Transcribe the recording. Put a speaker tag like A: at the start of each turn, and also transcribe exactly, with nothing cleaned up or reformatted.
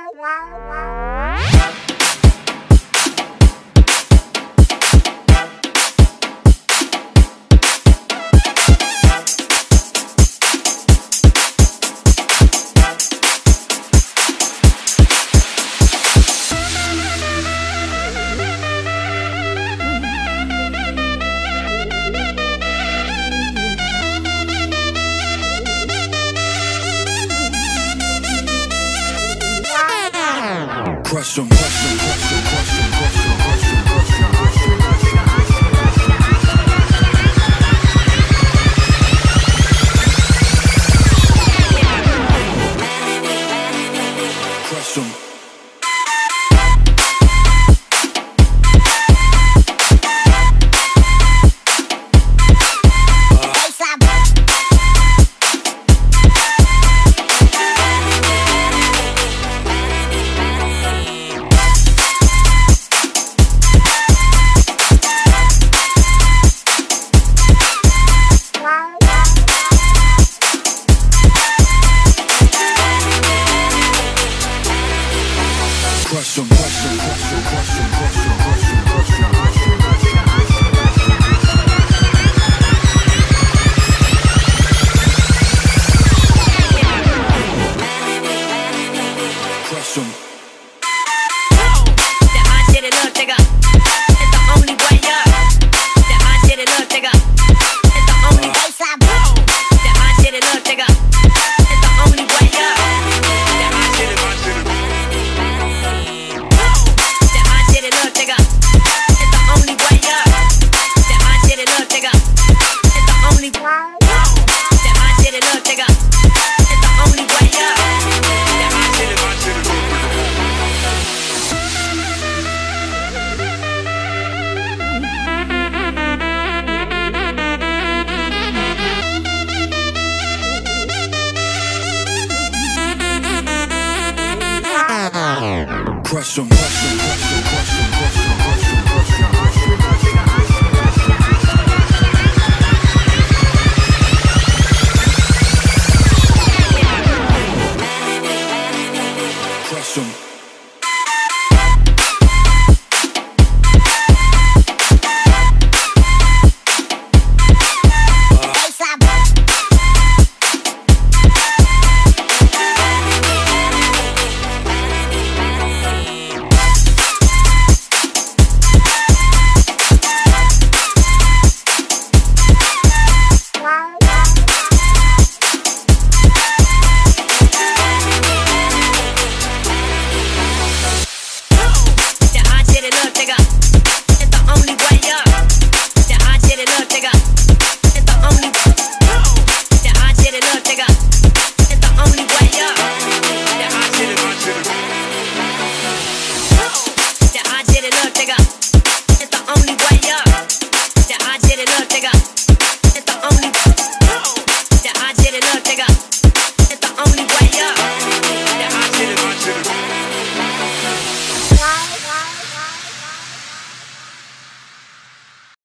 A: Crush 'em, crush 'em, crush 'em, crush 'em, crush 'em, crush 'em, crush 'em, crush 'em, crush 'em. Crush 'em, crush 'em, crush 'em, crush 'em, crush 'em, crush 'em, crush 'em, crush 'em, crush 'em. Crush 'em.
B: That hot shit, little nigga. It's the only way up. That hot shit, little nigga. It's the only place I go. That hot shit, little nigga. It's the only way up. That hot shit, hot shit. That hot shit, little nigga. It's the only way up. That hot shit, little nigga. It's the only way up. That hot shit, little nigga. It's the only way up. That hot shit, hot shit.
A: Crush 'em, crush 'em, crush 'em, crush 'em, crush 'em, crush 'em, crush 'em, crush 'em, crush 'em. Crush 'em.